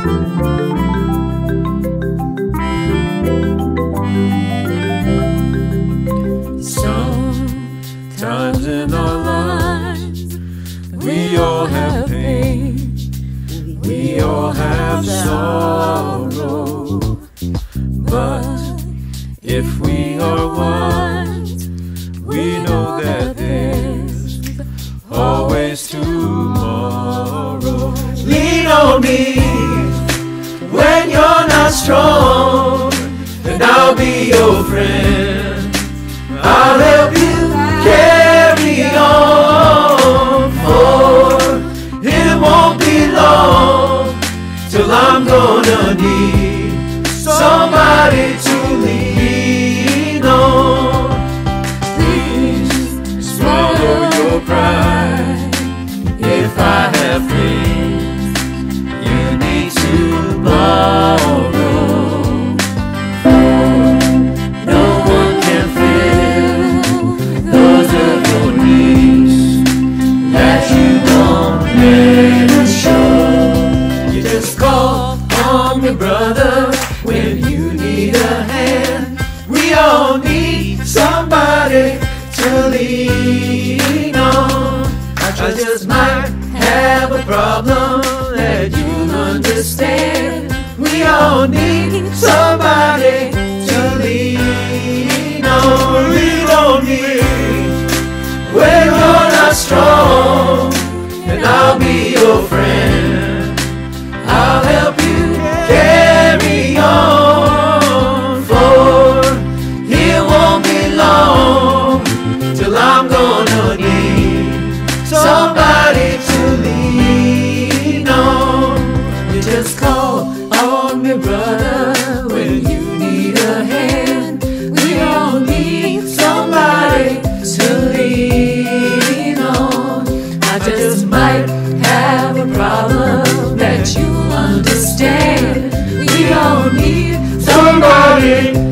Sometimes in our lives, we all have pain, we all have sorrow, but if we are wise, we know that there's always tomorrow. Lean on me when you're not strong, and I'll be your friend. I'll help you carry on, for it won't be long till I'm gonna need somebody to lean on. Please swallow your pride. If I have things you need to borrow, brother, when you need a hand. We all need somebody to lean on. I just might have a problem that you understand. We all need somebody to lean on. Lean on me when you're not strong, and I'll be your friend. I'll help you carry on, for it won't be long till I'm gonna need somebody to lean on. You just call on me, brother, when you need a hand. We all need somebody to lean on. I just might have a problem that you understand. We all need somebody